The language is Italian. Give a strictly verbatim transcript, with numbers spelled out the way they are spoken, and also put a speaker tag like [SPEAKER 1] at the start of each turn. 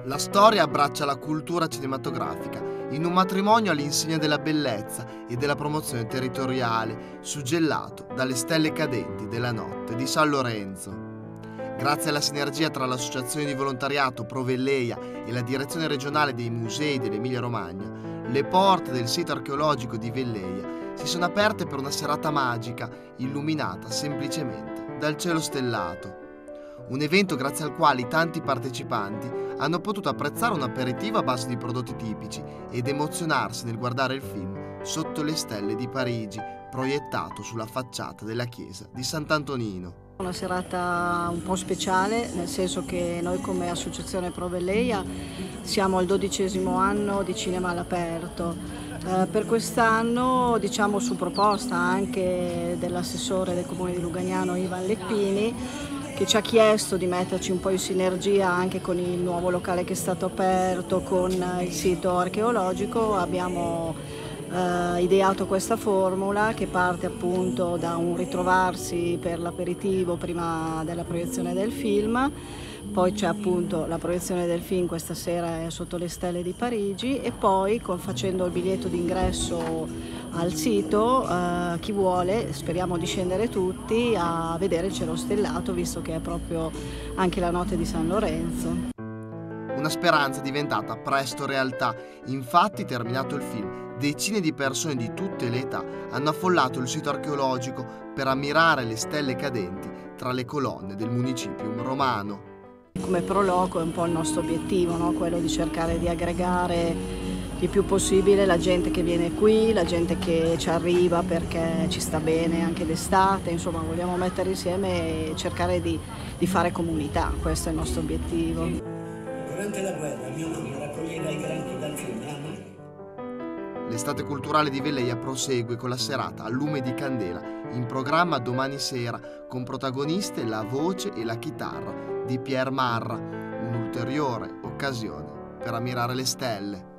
[SPEAKER 1] La storia abbraccia la cultura cinematografica in un matrimonio all'insegna della bellezza e della promozione territoriale, suggellato dalle stelle cadenti della notte di San Lorenzo. Grazie alla sinergia tra l'associazione di volontariato Pro Velleia e la direzione regionale dei musei dell'Emilia-Romagna, le porte del sito archeologico di Velleia si sono aperte per una serata magica illuminata semplicemente dal cielo stellato. Un evento grazie al quale i tanti partecipanti hanno potuto apprezzare un aperitivo a base di prodotti tipici ed emozionarsi nel guardare il film Sotto le stelle di Parigi, proiettato sulla facciata della chiesa di Sant'Antonino.
[SPEAKER 2] Una serata un po' speciale, nel senso che noi come Associazione Pro Velleia siamo al dodicesimo anno di cinema all'aperto. Eh, per quest'anno, diciamo su proposta anche dell'assessore del Comune di Lugagnano Ivan Leppini, che ci ha chiesto di metterci un po' in sinergia anche con il nuovo locale che è stato aperto, con il sito archeologico, abbiamo eh, ideato questa formula che parte appunto da un ritrovarsi per l'aperitivo prima della proiezione del film. Poi c'è appunto la proiezione del film questa sera è Sotto le stelle di Parigi e poi con, facendo il biglietto d'ingresso al sito eh, chi vuole, speriamo di scendere tutti a vedere il cielo stellato visto che è proprio anche la notte di San Lorenzo.
[SPEAKER 1] Una speranza diventata presto realtà, infatti terminato il film decine di persone di tutte le età hanno affollato il sito archeologico per ammirare le stelle cadenti tra le colonne del municipium romano.
[SPEAKER 2] Come Proloco è un po' il nostro obiettivo, no? Quello di cercare di aggregare il più possibile la gente che viene qui, la gente che ci arriva perché ci sta bene anche d'estate, insomma vogliamo mettere insieme e cercare di, di fare comunità, questo è il nostro obiettivo.
[SPEAKER 3] Durante la guerra mio nonno raccoglieva i granchi dal fiume.
[SPEAKER 1] L'estate culturale di Velleia prosegue con la serata a lume di candela, in programma domani sera, con protagoniste la voce e la chitarra di Pier Marra, un'ulteriore occasione per ammirare le stelle.